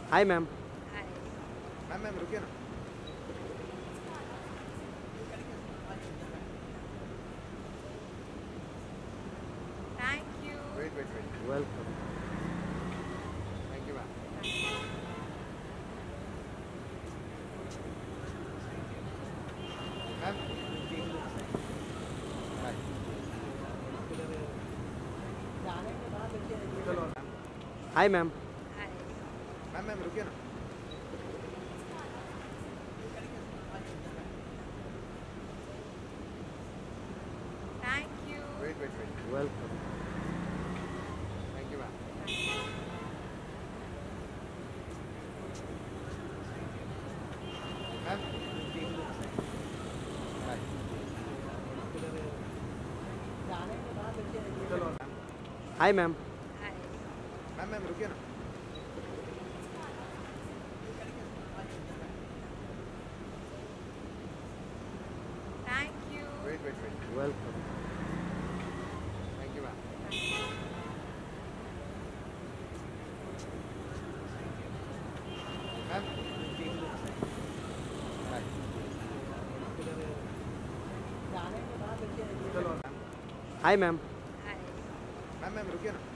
हाय ma'am. Ma'am ma'am रुकिए ना। Thank you. Wait welcome. Thank you ma'am. Ma'am hi ma'am. Ma'am ma'am रुकिए ना। Thank you. Welcome. Thank you ma'am. Ma'am hi ma'am. Ma'am ma'am रुकिए ना। Thank you. Welcome. Thank you ma'am. Ma'am hi ma'am. Ma'am ma'am रुकिए ना।